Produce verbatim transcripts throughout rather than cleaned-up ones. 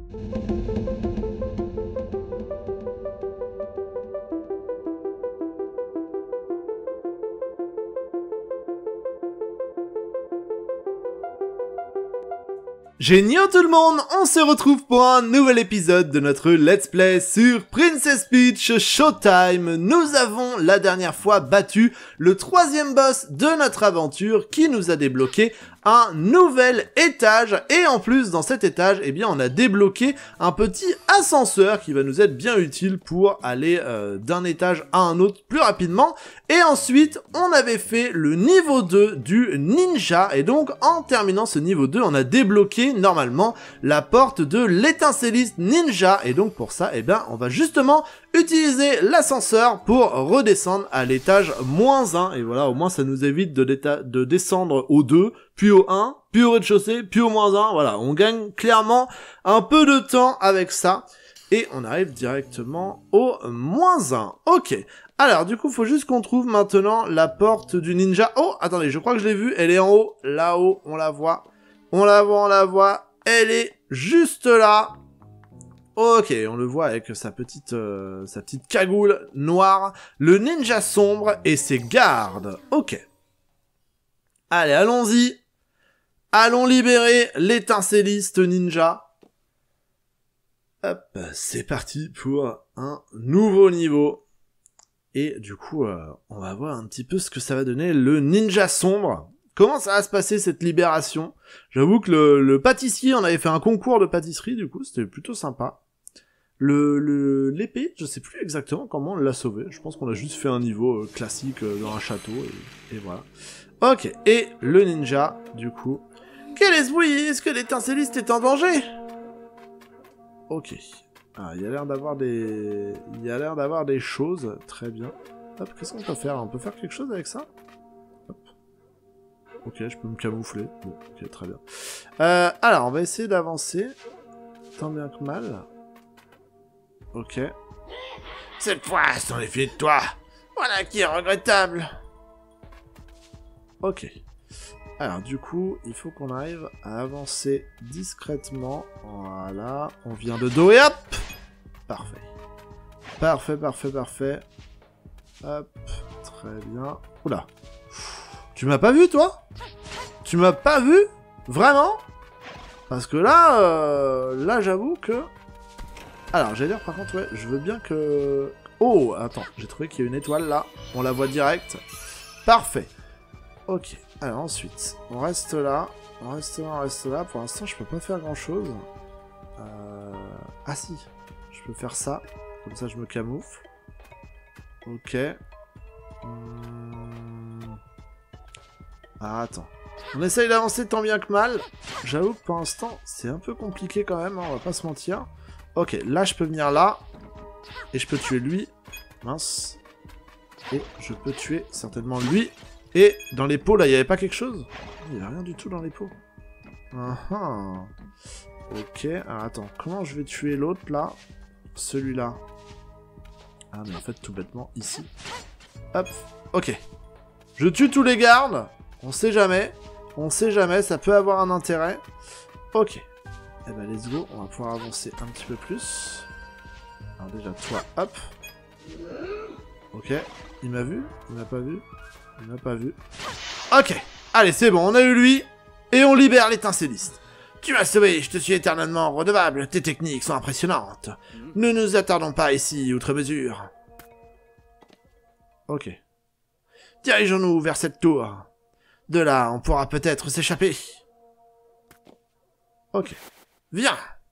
Génial tout le monde, on se retrouve pour un nouvel épisode de notre Let's Play sur Princess Peach Showtime. Nous avons la dernière fois battu le troisième boss de notre aventure qui nous a débloqué un nouvel étage. Et en plus, dans cet étage, eh bien, on a débloqué un petit ascenseur qui va nous être bien utile pour aller euh, d'un étage à un autre plus rapidement. Et ensuite, on avait fait le niveau deux du ninja. Et donc, en terminant ce niveau deux, on a débloqué normalement la porte de l'étincelliste ninja. Et donc, pour ça, eh bien, on va justement utiliser l'ascenseur pour redescendre à l'étage moins un. Et voilà, au moins, ça nous évite de, de descendre au deux, puis au un, puis au rez-de-chaussée, puis au moins un. Voilà, on gagne clairement un peu de temps avec ça. Et on arrive directement au moins un. Ok. Alors, du coup, faut juste qu'on trouve maintenant la porte du ninja. Oh, attendez, je crois que je l'ai vue. Elle est en haut. Là-haut, on la voit. On la voit, on la voit. Elle est juste là. Ok, on le voit avec sa petite, euh, sa petite cagoule noire. Le ninja sombre et ses gardes. Ok. Allez, allons-y. Allons libérer l'étincelliste ninja. Hop, c'est parti pour un nouveau niveau. Et du coup, euh, on va voir un petit peu ce que ça va donner, le ninja sombre. Comment ça va se passer cette libération? J'avoue que le, le pâtissier, on avait fait un concours de pâtisserie, du coup, c'était plutôt sympa. Le, le, l'épée, je sais plus exactement comment on l'a sauvé. Je pense qu'on a juste fait un niveau euh, classique euh, dans un château, et, et voilà. Ok, et le ninja, du coup. Quel esprit? Est-ce que l'étincelliste est en danger? Ok. Ah, il y a l'air d'avoir des... Il y a l'air d'avoir des choses. Très bien. Hop, qu'est-ce qu'on peut faire? On peut faire quelque chose avec ça? Hop. Ok, je peux me camoufler. Bon, ok, très bien. Euh, alors, on va essayer d'avancer. Tant bien que mal. Ok. Cette fois, sans les filets de toi. Voilà qui est regrettable. Ok. Alors, du coup, il faut qu'on arrive à avancer discrètement. Voilà. On vient de dos et hop! Parfait. Parfait, parfait, parfait. Hop. Très bien. Oula. Tu m'as pas vu, toi? Tu m'as pas vu? Vraiment? Parce que là, euh, là, j'avoue que... Alors, j'allais dire, par contre, ouais, je veux bien que... Oh, attends, j'ai trouvé qu'il y a une étoile, là. On la voit direct. Parfait. Ok. Alors, ensuite, on reste là. On reste là, on reste là. Pour l'instant, je peux pas faire grand-chose. Euh... Ah, si. Je peux faire ça. Comme ça, je me camoufle. Ok. Hum... Ah, attends. On essaye d'avancer tant bien que mal. J'avoue que pour l'instant, c'est un peu compliqué quand même, hein, on va pas se mentir. Ok, là, je peux venir là. Et je peux tuer lui. Mince. Et je peux tuer certainement lui. Et dans les pots, là, il n'y avait pas quelque chose? Il n'y avait rien du tout dans les pots. Uh -huh. Ok, alors attends, comment je vais tuer l'autre, là? Celui-là. Ah, mais en fait, tout bêtement, ici. Hop, ok. Je tue tous les gardes. On sait jamais. On sait jamais, ça peut avoir un intérêt. Ok. Eh ben, let's go, on va pouvoir avancer un petit peu plus. Alors déjà, toi, hop. Ok, il m'a vu? Il m'a pas vu? Il m'a pas vu. Ok, allez, c'est bon, on a eu lui. Et on libère l'étincelliste. Tu m'as sauvé, je te suis éternellement redevable. Tes techniques sont impressionnantes. Ne nous attardons pas ici, outre mesure. Ok. Dirigeons-nous vers cette tour. De là, on pourra peut-être s'échapper. Ok. Viens.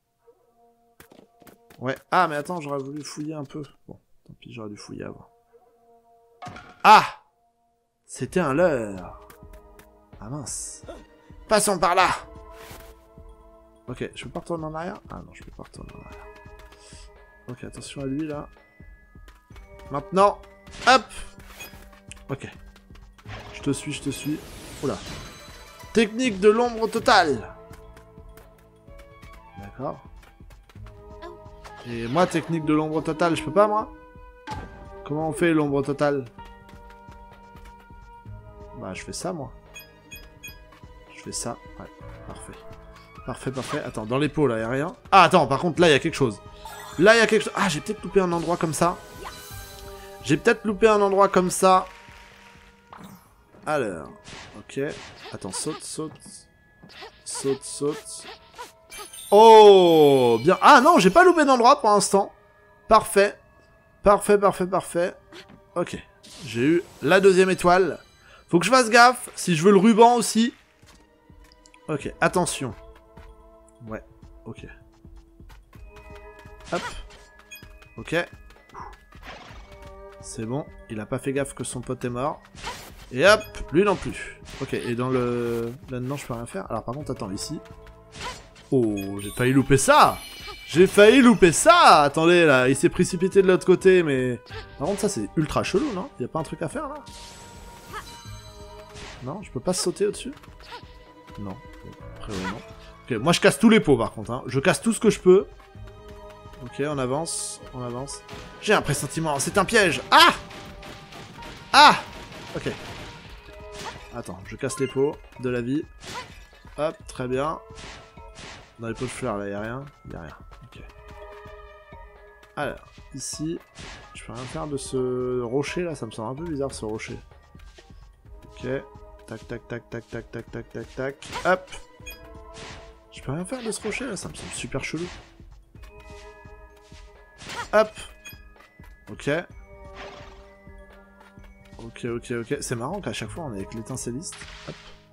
Ouais. Ah, mais attends, j'aurais voulu fouiller un peu. Bon, tant pis, j'aurais dû fouiller avant. Ah! C'était un leurre. Ah mince. Passons par là. Ok, je peux pas retourner en arrière? Ah non, je peux pas retourner en arrière. Ok, attention à lui, là. Maintenant. Hop. Ok. Je te suis, je te suis. Oula. Technique de l'ombre totale. D'accord. Et moi, technique de l'ombre totale, je peux pas, moi? Comment on fait l'ombre totale? Bah, je fais ça, moi. Je fais ça. Ouais, parfait. Parfait, parfait. Attends, dans les pots, là, y a rien. Ah, attends, par contre, là, il y a quelque chose. Là, il y a quelque chose. Ah, j'ai peut-être loupé un endroit comme ça. J'ai peut-être loupé un endroit comme ça. Alors, ok. Attends, saute, saute. Saute, saute. Oh, bien. Ah non, j'ai pas loupé d'endroit pour l'instant. Parfait. Parfait, parfait, parfait. Ok. J'ai eu la deuxième étoile. Faut que je fasse gaffe si je veux le ruban aussi. Ok, attention. Ouais, ok. Hop. Ok. C'est bon, il a pas fait gaffe que son pote est mort. Et hop, lui non plus. Ok, et dans le... Là-dedans, je peux rien faire. Alors par contre, attends, ici. Oh, j'ai failli louper ça. J'ai failli louper ça. Attendez, là, il s'est précipité de l'autre côté, mais... Par contre, ça, c'est ultra chelou, non? Il y a pas un truc à faire, là? Non, je peux pas sauter au-dessus? Non. Après, ouais, non. Ok, moi, je casse tous les pots, par contre, hein. Je casse tout ce que je peux. Ok, on avance, on avance. J'ai un pressentiment, c'est un piège. Ah! Ah! Ok. Attends, je casse les pots de la vie. Hop, très bien. Dans les pots de fleurs, là, y'a rien. Y'a rien. Ok. Alors, ici, je peux rien faire de ce rocher, là. Ça me semble un peu bizarre, ce rocher. Ok. Tac, tac, tac, tac, tac, tac, tac, tac, tac. Hop! Je peux rien faire de ce rocher, là. Ça me semble super chelou. Hop. Ok. Ok, ok, ok. C'est marrant qu'à chaque fois on est avec l'étincelliste. Hop.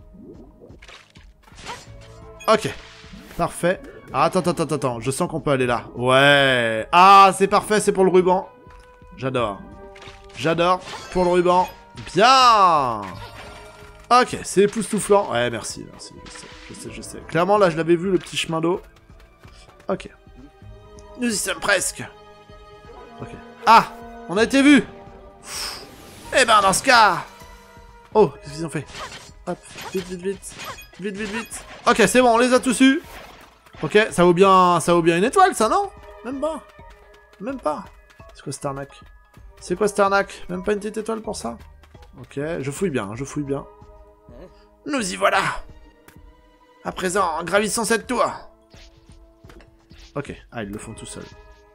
Ok. Parfait. Ah, attends, attends, attends, attends. Je sens qu'on peut aller là. Ouais. Ah, c'est parfait, c'est pour le ruban. J'adore. J'adore. Pour le ruban. Bien. Ok, c'est époustouflant. Ouais, merci, merci. Je sais, je sais, je sais. Clairement, là, je l'avais vu, le petit chemin d'eau. Ok. Nous y sommes presque. Ok. Ah! On a été vus! Eh ben, dans ce cas... Oh, qu'est-ce qu'ils ont fait? Hop, vite, vite, vite. Vite, vite, vite. Ok, c'est bon, on les a tous eus. Ok, ça vaut bien, ça vaut bien une étoile, ça, non? Même pas. Même pas. C'est quoi cette arnaque? C'est quoi cette arnaque? Même pas une petite étoile pour ça? Ok, je fouille bien, je fouille bien. Nous y voilà! À présent, gravissons cette tour. Ok, ah, ils le font tout seuls.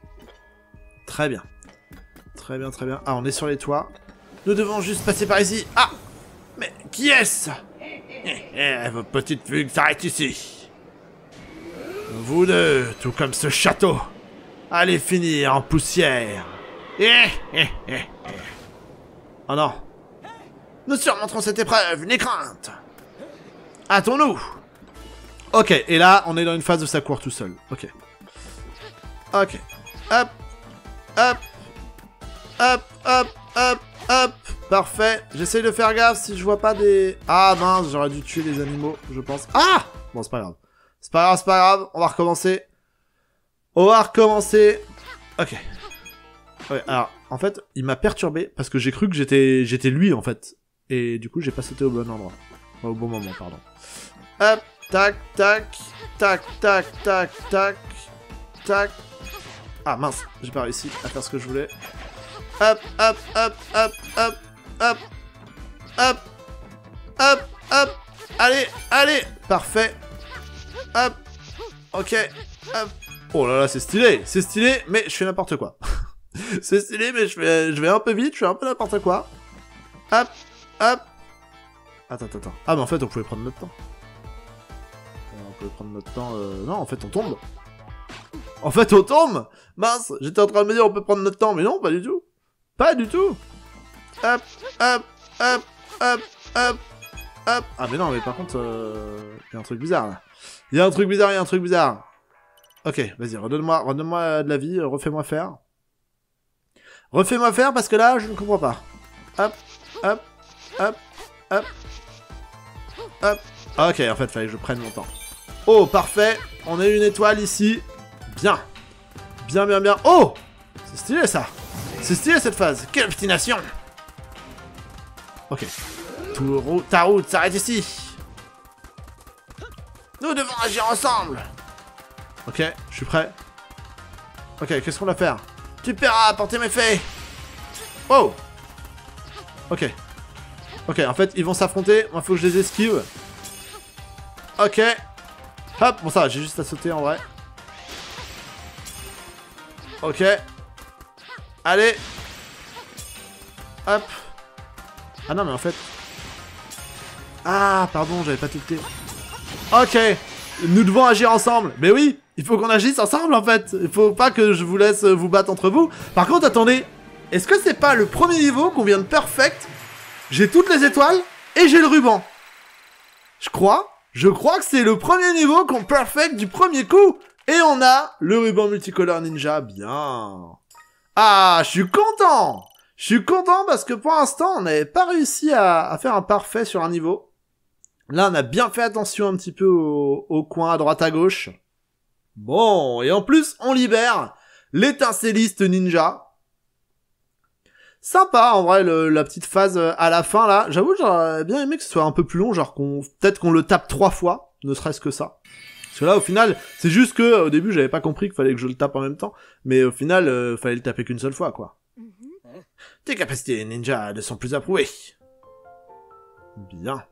Très bien. Très bien, très bien. Ah, on est sur les toits. Nous devons juste passer par ici. Ah! Mais qui est-ce? Eh, eh, votre petite fugue s'arrête ici. Vous deux, tout comme ce château, allez finir en poussière. Eh, eh, eh, eh. Oh non. Nous surmonterons cette épreuve, n'aie crainte. Hâtons-nous. Ok, et là, on est dans une phase où ça court tout seul. Ok. Ok. Hop. Hop. Hop, hop, hop, hop. Parfait. J'essaye de faire gaffe si je vois pas des... Ah mince, j'aurais dû tuer les animaux, je pense. Ah! Bon, c'est pas grave. C'est pas grave, c'est pas grave. On va recommencer. On va recommencer. Ok. Ouais, alors, en fait, il m'a perturbé parce que j'ai cru que j'étais j'étais lui, en fait. Et du coup, j'ai pas sauté au bon endroit. Enfin, au bon moment, pardon. Hop, tac, tac, tac, tac, tac, tac, tac. Ah mince, j'ai pas réussi à faire ce que je voulais. Hop, hop, hop, hop, hop, hop, hop, hop, hop. Allez, allez, parfait. Hop, ok, hop. Oh là là, c'est stylé, c'est stylé, mais je fais n'importe quoi. C'est stylé, mais je fais, je vais un peu vite, je fais un peu n'importe quoi. Hop, hop. Attends, attends, attends. Ah, mais en fait, on pouvait prendre notre temps. On pouvait prendre notre temps. Euh... Non, en fait, on tombe. En fait, on tombe. Mince, j'étais en train de me dire on peut prendre notre temps, mais non, pas du tout. Pas du tout. Hop, hop, hop, hop, hop, hop. Ah, mais non, mais par contre, il euh... y a un truc bizarre, là. Il y a un truc bizarre, il y a un truc bizarre. Ok, vas-y, redonne-moi redonne-moi de la vie, refais-moi faire. Refais-moi faire, parce que là, je ne comprends pas. Hop, hop, hop, hop, hop. Ok, en fait, fallait que je prenne mon temps. Oh, parfait. On a une étoile ici. Bien. Bien, bien, bien. Oh! C'est stylé, ça. C'est stylé, cette phase. Quelle obstination. Ok. Tout, ta route s'arrête ici. Nous devons agir ensemble. Ok, je suis prêt. Ok, qu'est-ce qu'on va faire? Tu paieras pour tes méfaits. Oh! Ok. Ok, en fait, ils vont s'affronter. Moi, il faut que je les esquive. Ok. Hop, bon ça va, j'ai juste à sauter en vrai. Ok. Allez. Hop. Ah non mais en fait... Ah pardon, j'avais pas tilté. Ok. Nous devons agir ensemble. Mais oui, il faut qu'on agisse ensemble en fait. Il faut pas que je vous laisse vous battre entre vous. Par contre, attendez. Est-ce que c'est pas le premier niveau qu'on vient de perfect? J'ai toutes les étoiles et j'ai le ruban. Je crois. Je crois que c'est le premier niveau qu'on perfect du premier coup. Et on a le ruban multicolore ninja. Bien. Ah, je suis content. Je suis content parce que pour l'instant, on n'avait pas réussi à, à faire un parfait sur un niveau. Là, on a bien fait attention un petit peu au, au coin à droite à gauche. Bon, et en plus, on libère l'étincelliste ninja. Sympa, en vrai, le, la petite phase à la fin, là. J'avoue, j'aurais bien aimé que ce soit un peu plus long, genre qu'on peut-être qu'on le tape trois fois, ne serait-ce que ça. Parce que là, au final, c'est juste que, au début, j'avais pas compris qu'il fallait que je le tape en même temps, mais au final, euh, fallait le taper qu'une seule fois, quoi. Mm-hmm. Tes capacités ninja ne sont plus approuvées. Bien.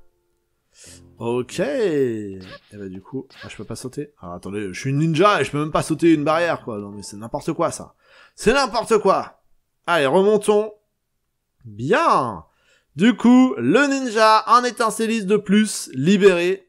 Ok. Et bah du coup, ah, je peux pas sauter. Alors attendez, je suis une ninja et je peux même pas sauter une barrière, quoi. Non mais c'est n'importe quoi, ça. C'est n'importe quoi. Allez, remontons. Bien. Du coup, le ninja, un étincelliste de plus, libéré.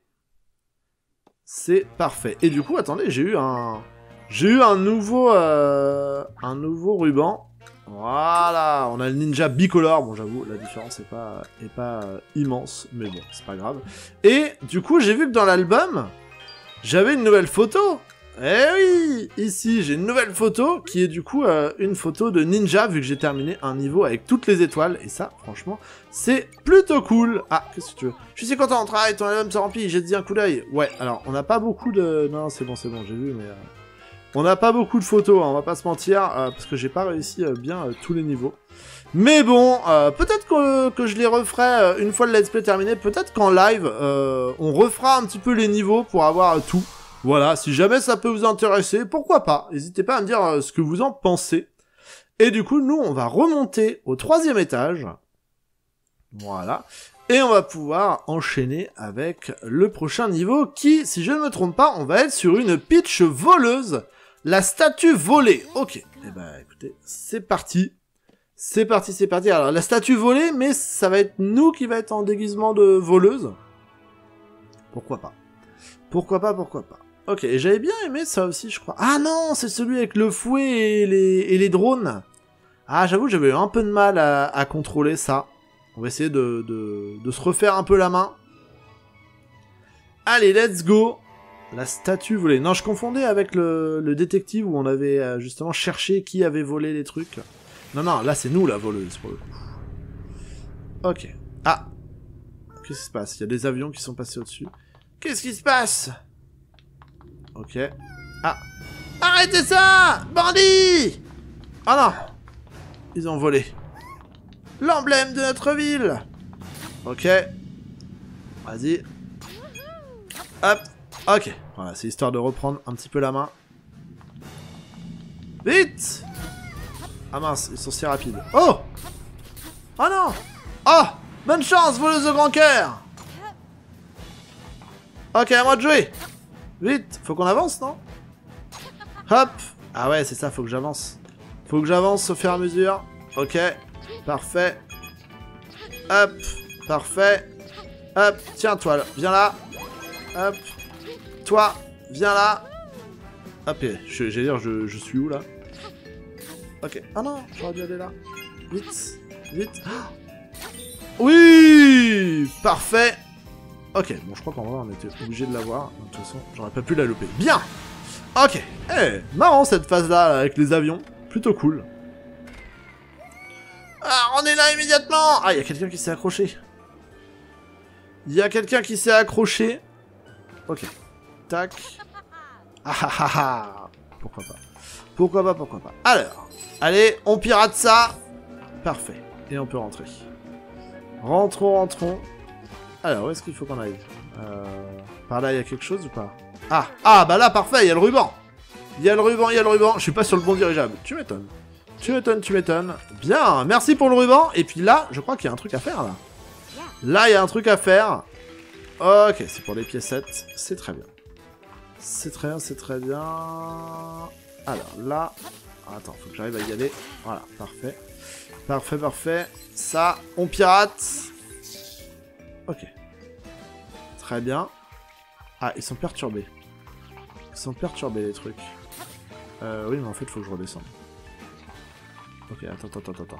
C'est parfait. Et du coup, attendez, j'ai eu un... J'ai eu un nouveau... Euh... Un nouveau ruban. Voilà, on a le ninja bicolore. Bon, j'avoue, la différence est pas, est pas euh, immense, mais bon, c'est pas grave. Et du coup, j'ai vu que dans l'album, j'avais une nouvelle photo. Eh oui, ici, j'ai une nouvelle photo qui est du coup euh, une photo de ninja, vu que j'ai terminé un niveau avec toutes les étoiles. Et ça, franchement, c'est plutôt cool. Ah, qu'est-ce que tu veux? Je suis si content, on travaille, ton album se remplit, j'ai dit un coup d'œil. Ouais, alors, on n'a pas beaucoup de... Non, c'est bon, c'est bon, j'ai vu, mais... Euh... On n'a pas beaucoup de photos, hein, on va pas se mentir, euh, parce que j'ai pas réussi euh, bien euh, tous les niveaux. Mais bon, euh, peut-être que, que je les referai euh, une fois le let's play terminé, peut-être qu'en live, euh, on refera un petit peu les niveaux pour avoir euh, tout. Voilà, si jamais ça peut vous intéresser, pourquoi pas. N'hésitez pas à me dire euh, ce que vous en pensez. Et du coup, nous, on va remonter au troisième étage. Voilà. Et on va pouvoir enchaîner avec le prochain niveau qui, si je ne me trompe pas, on va être sur une Peach voleuse. La statue volée. Ok. Eh ben, écoutez, c'est parti. C'est parti, c'est parti. Alors, la statue volée, mais ça va être nous qui va être en déguisement de voleuse. Pourquoi pas. Pourquoi pas, pourquoi pas. Ok, et j'avais bien aimé ça aussi, je crois. Ah non, c'est celui avec le fouet et les, et les drones. Ah, j'avoue, j'avais eu un peu de mal à, à contrôler ça. On va essayer de, de, de se refaire un peu la main. Allez, let's go. La statue volée. Non, je confondais avec le, le détective où on avait euh, justement cherché qui avait volé les trucs. Non, non, là c'est nous la voleuse pour le coup. Ok. Ah. Qu'est-ce qui se passe? Il y a des avions qui sont passés au-dessus. Qu'est-ce qui se passe? Ok. Ah. Arrêtez ça! Bandits! Oh non! Ils ont volé. L'emblème de notre ville! Ok. Vas-y. Hop. Ok. Voilà, c'est histoire de reprendre un petit peu la main. Vite! Ah mince, ils sont si rapides. Oh! Oh non! Oh! Bonne chance, voleuse au grand cœur! Ok, à moi de jouer! Vite! Faut qu'on avance, non? Hop! Ah ouais, c'est ça, faut que j'avance. Faut que j'avance au fur et à mesure. Ok. Parfait. Hop. Parfait. Hop. Tiens, toi, là. Viens là. Hop. Toi, viens là. Hop. Je, j'allais dire, je, je suis où, là? Ok. Ah non, j'aurais dû aller là. Vite. Vite. Oui! Parfait. Ok. Bon, je crois qu'en vrai, on était obligé de l'avoir. De toute façon, j'aurais pas pu la louper. Bien! Ok. Eh, marrant, cette phase-là, là, avec les avions. Plutôt cool. Ah, on est là immédiatement! Ah, il y a quelqu'un qui s'est accroché. Il y a quelqu'un qui s'est accroché. Ok. Tac. Ah ah ah ah. Pourquoi pas. Pourquoi pas, pourquoi pas. Alors. Allez, on pirate ça. Parfait. Et on peut rentrer. Rentrons, rentrons. Alors, où est-ce qu'il faut qu'on aille? euh, Par là, il y a quelque chose ou pas? Ah, ah, bah là, parfait, il y a le ruban. Il y a le ruban, il y a le ruban. Je suis pas sur le bon dirigeable. Tu m'étonnes. Tu m'étonnes, tu m'étonnes. Bien, merci pour le ruban. Et puis là, je crois qu'il y a un truc à faire, là. Là, il y a un truc à faire. Ok, c'est pour les piécettes. C'est très bien. C'est très bien, c'est très bien. Alors là... Attends, faut que j'arrive à y aller. Voilà, parfait. Parfait, parfait. Ça, on pirate. Ok. Très bien. Ah, ils sont perturbés. Ils sont perturbés, les trucs. Euh, oui, mais en fait, faut que je redescende. Ok, attends, attends, attends, attends.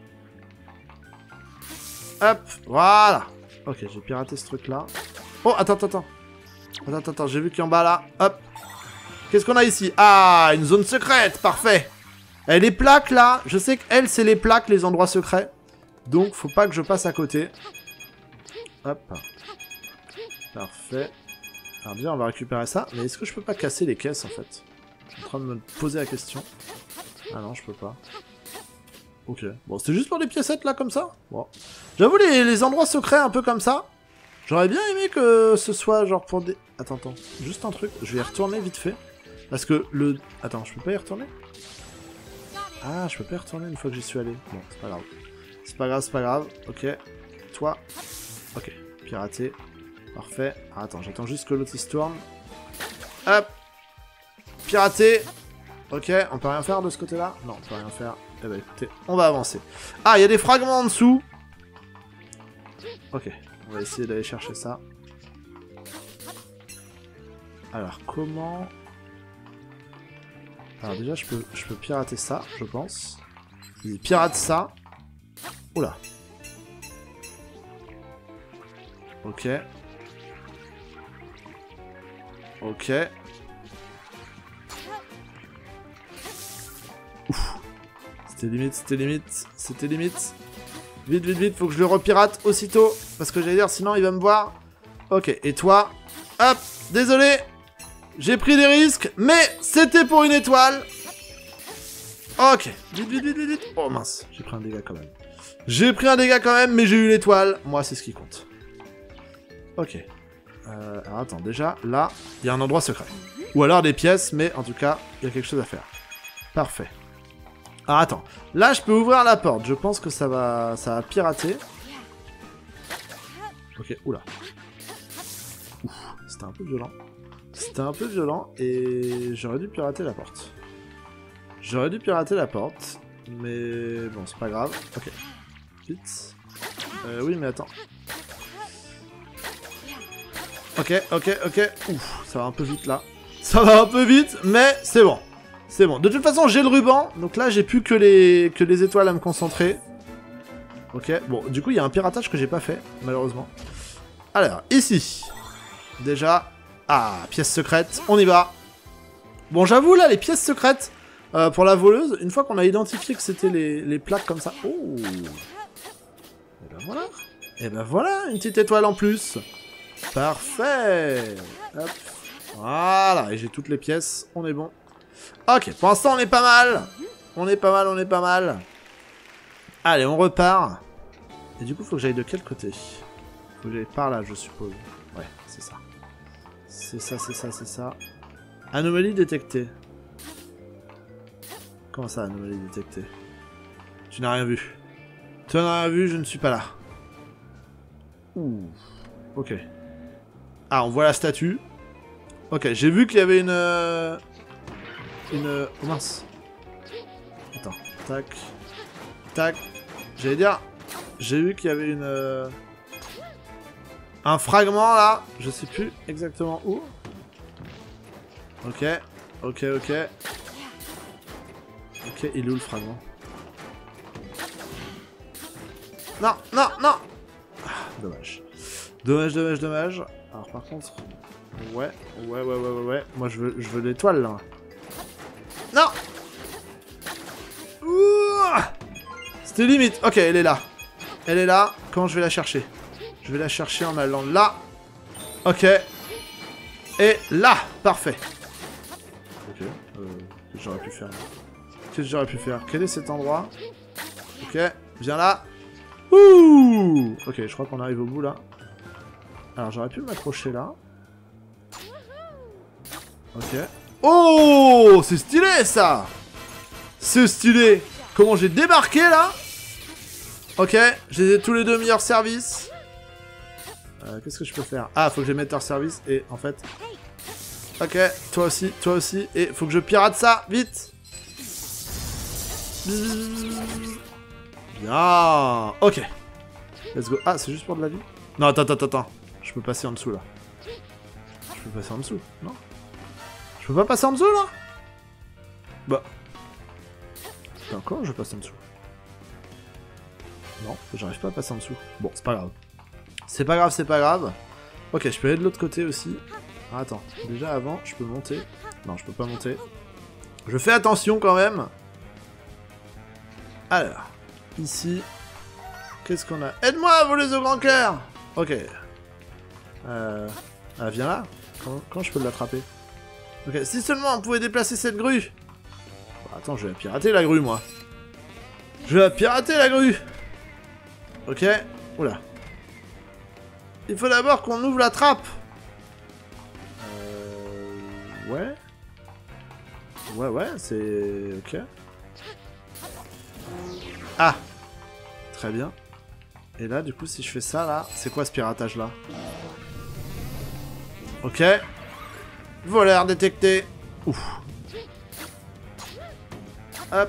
Hop, voilà. Ok, j'ai piraté ce truc-là. Oh, attends, attends, attends. Attends, attends, attends, j'ai vu qu'il y en bas, là. Hop. Qu'est-ce qu'on a ici? Ah, une zone secrète, parfait. Et les plaques, là, je sais qu'elles, c'est les plaques, les endroits secrets. Donc, faut pas que je passe à côté. Hop. Parfait. Alors bien, on va récupérer ça. Mais est-ce que je peux pas casser les caisses, en fait? Je suis en train de me poser la question. Ah non, je peux pas. Ok. Bon, c'était juste pour des piécettes, là, comme ça. Bon. J'avoue, les, les endroits secrets, un peu comme ça. J'aurais bien aimé que ce soit, genre, pour des... Attends, attends. Juste un truc. Je vais y retourner vite fait. Parce que le... Attends, je peux pas y retourner? Ah, je peux pas y retourner une fois que j'y suis allé. Bon, c'est pas grave. C'est pas grave, c'est pas grave. Ok. Toi. Ok. Piraté. Parfait. Ah, attends, j'attends juste que l'autre il se tourne. Hop. Piraté. Ok, on peut rien faire de ce côté-là? Non, on peut rien faire. Eh ben écoutez, on va avancer. Ah, il y a des fragments en dessous. Ok, on va essayer d'aller chercher ça. Alors, comment... Alors déjà, je peux, je peux pirater ça, je pense. Il pirate ça. Oula. Ok. Ok. Ouf. C'était limite, c'était limite, c'était limite. Vite, vite, vite, faut que je le repirate aussitôt. Parce que j'allais dire, sinon il va me voir. Ok, et toi? Hop, désolé. J'ai pris des risques, mais c'était pour une étoile. Ok. Vite, vite, vite, vite, vite. Oh mince, j'ai pris un dégât quand même. J'ai pris un dégât quand même, mais j'ai eu l'étoile. Moi, c'est ce qui compte. Ok. Euh, alors attends, déjà, là, il y a un endroit secret. Ou alors des pièces, mais en tout cas, il y a quelque chose à faire. Parfait. Alors attends, là, je peux ouvrir la porte. Je pense que ça va, ça va pirater. Ok, oula. Ouf, c'était un peu violent. C'était un peu violent et j'aurais dû pirater la porte. J'aurais dû pirater la porte, mais bon, c'est pas grave. Ok. Vite. Euh, oui, mais attends. Ok, ok, ok. Ouf, ça va un peu vite là. Ça va un peu vite, mais c'est bon. C'est bon. De toute façon, j'ai le ruban, donc là, j'ai plus que les, que les étoiles à me concentrer. Ok, bon, du coup, il y a un piratage que j'ai pas fait, malheureusement. Alors, ici. Déjà... Ah, pièce secrète, on y va. Bon, j'avoue, là, les pièces secrètes, euh, pour la voleuse, une fois qu'on a identifié que c'était les, les plaques comme ça... Oh. Et ben voilà. Et ben voilà, une petite étoile en plus. Parfait. Hop. Voilà, et j'ai toutes les pièces, on est bon. Ok, pour l'instant, on est pas mal. On est pas mal, on est pas mal. Allez, on repart. Et du coup, faut que j'aille de quel côté? Faut que j'aille par là, je suppose. Ouais, c'est ça. C'est ça, c'est ça, c'est ça. Anomalie détectée. Comment ça, anomalie détectée? Tu n'as rien vu. Tu n'as rien vu, je ne suis pas là. Ouh. Ok. Ah, on voit la statue. Ok, j'ai vu qu'il y avait une... Euh... Une... Oh mince. Attends. Tac. Tac. J'allais dire... J'ai vu qu'il y avait une... Euh... Un fragment là, je sais plus exactement où. Ok, ok, ok. Ok, il est où le fragment? Non, non, non. Ah, dommage. Dommage, dommage, dommage. Alors par contre... Ouais, ouais, ouais, ouais, ouais, ouais. Moi je veux, je veux l'étoile là. Non. C'était limite. Ok, elle est là. Elle est là. Comment je vais la chercher? Je vais la chercher en allant là. Ok. Et là. Parfait. Ok. Euh, qu'est-ce que j'aurais pu faire là? Qu'est-ce que j'aurais pu faire? Quel est cet endroit? Ok. Viens là. Ouh. Ok, je crois qu'on arrive au bout là. Alors j'aurais pu m'accrocher là. Ok. Oh, c'est stylé ça. C'est stylé. Comment j'ai débarqué là? Ok. J'ai tous les deux meilleurs services. Euh, Qu'est-ce que je peux faire? Ah, faut que je les mette hors service et en fait... Ok, toi aussi, toi aussi. Et faut que je pirate ça, vite. Bien. Ok. Let's go. Ah, c'est juste pour de la vie? Non, attends, attends, attends. Je peux passer en dessous, là. Je peux passer en dessous, non? Je peux pas passer en dessous, là? Bah. Encore, je passe en dessous. Non, j'arrive pas à passer en dessous. Bon, c'est pas grave. C'est pas grave, c'est pas grave. Ok, je peux aller de l'autre côté aussi. Ah, attends, déjà avant, je peux monter. Non, je peux pas monter. Je fais attention quand même. Alors, ici, qu'est-ce qu'on a? Aide-moi, voleuse au grand cœur. Ok. Euh... Ah, viens là. Comment, comment je peux l'attraper? Ok, si seulement on pouvait déplacer cette grue. Bon, attends, je vais la pirater la grue, moi. Je vais la pirater la grue. Ok. Oula. Il faut d'abord qu'on ouvre la trappe. Euh... Ouais. Ouais, ouais, c'est... Ok. Ah. Très bien. Et là, du coup, si je fais ça, là... C'est quoi ce piratage-là? Ok. Voleur détecté. Ouf. Hop.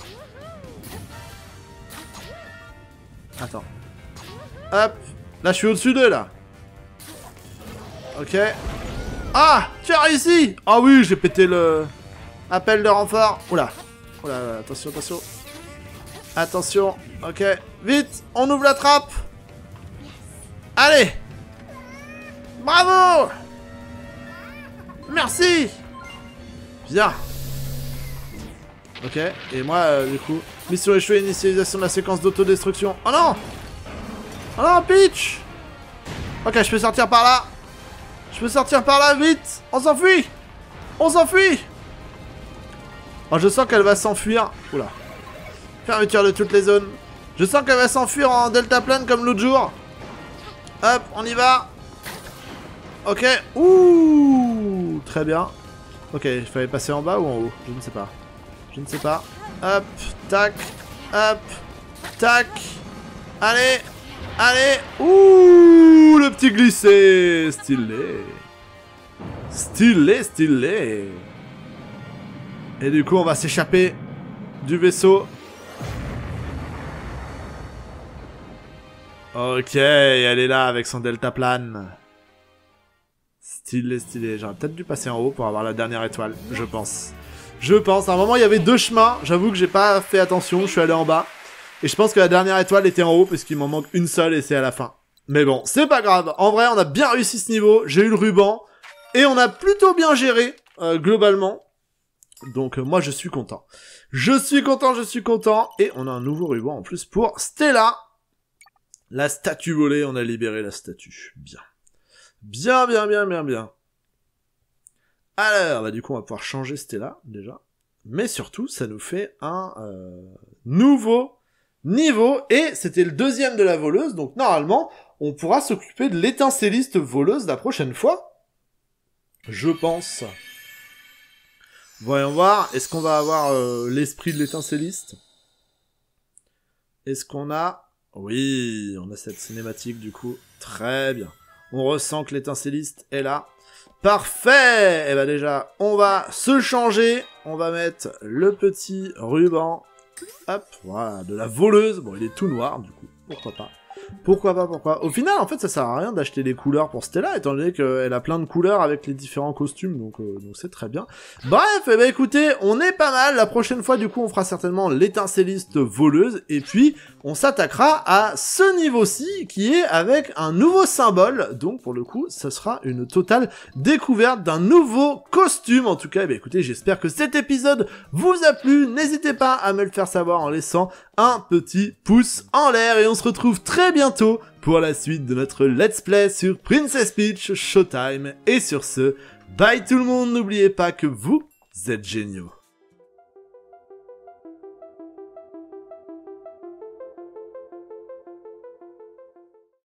Attends. Hop. Là, je suis au-dessus d'eux, là. Ok. Ah, tu as réussi. Ah oui, j'ai pété le... Appel de renfort. Oula. Oula, attention, attention. Attention. Ok. Vite, on ouvre la trappe. Allez. Bravo. Merci. Bien. Ok. Et moi, euh, du coup... Mission échouée, initialisation de la séquence d'autodestruction. Oh non. Oh non, Peach. Ok, je peux sortir par là. Je peux sortir par là, vite. On s'enfuit. On s'enfuit. Oh, je sens qu'elle va s'enfuir. Oula. Fermeture de toutes les zones. Je sens qu'elle va s'enfuir en deltaplane comme l'autre jour. Hop, on y va. Ok. Ouh. Très bien. Ok, il fallait passer en bas ou en haut? Je ne sais pas. Je ne sais pas. Hop. Tac. Hop. Tac. Allez. Allez. Ouh. Le petit glissé. Stylé. Stylé, stylé. Et du coup, on va s'échapper du vaisseau. Ok, elle est là avec son deltaplane. Stylé, stylé. J'aurais peut-être dû passer en haut pour avoir la dernière étoile, je pense. Je pense. À un moment, il y avait deux chemins. J'avoue que j'ai pas fait attention. Je suis allé en bas. Et je pense que la dernière étoile était en haut, parce qu'il m'en manque une seule et c'est à la fin. Mais bon, c'est pas grave. En vrai, on a bien réussi ce niveau. J'ai eu le ruban. Et on a plutôt bien géré, euh, globalement. Donc, euh, moi, je suis content. Je suis content, je suis content. Et on a un nouveau ruban en plus pour Stella. La statue volée, on a libéré la statue. Bien. Bien, bien, bien, bien, bien. Alors, bah, du coup, on va pouvoir changer Stella, déjà. Mais surtout, ça nous fait un euh, nouveau niveau. Et c'était le deuxième de la voleuse. Donc, normalement, on pourra s'occuper de l'étincelliste voleuse la prochaine fois. Je pense. Voyons voir. Est-ce qu'on va avoir euh, l'esprit de l'étincelliste? Est-ce qu'on a... Oui, on a cette cinématique du coup. Très bien. On ressent que l'étincelliste est là. Parfait. Et bah déjà, on va se changer. On va mettre le petit ruban. Hop, voilà, de la voleuse. Bon, il est tout noir du coup. Pourquoi pas? Pourquoi pas, pourquoi? Au final, en fait, ça sert à rien d'acheter des couleurs pour Stella, étant donné qu'elle a plein de couleurs avec les différents costumes, donc euh, donc c'est très bien. Bref, eh ben écoutez, on est pas mal. La prochaine fois, du coup, on fera certainement l'étincelliste voleuse, et puis on s'attaquera à ce niveau-ci, qui est avec un nouveau symbole. Donc, pour le coup, ce sera une totale découverte d'un nouveau costume. En tout cas, eh ben écoutez, j'espère que cet épisode vous a plu. N'hésitez pas à me le faire savoir en laissant un petit pouce en l'air, et on se retrouve très bientôt pour la suite de notre Let's Play sur Princess Peach Showtime. Et sur ce, bye tout le monde, n'oubliez pas que vous êtes géniaux.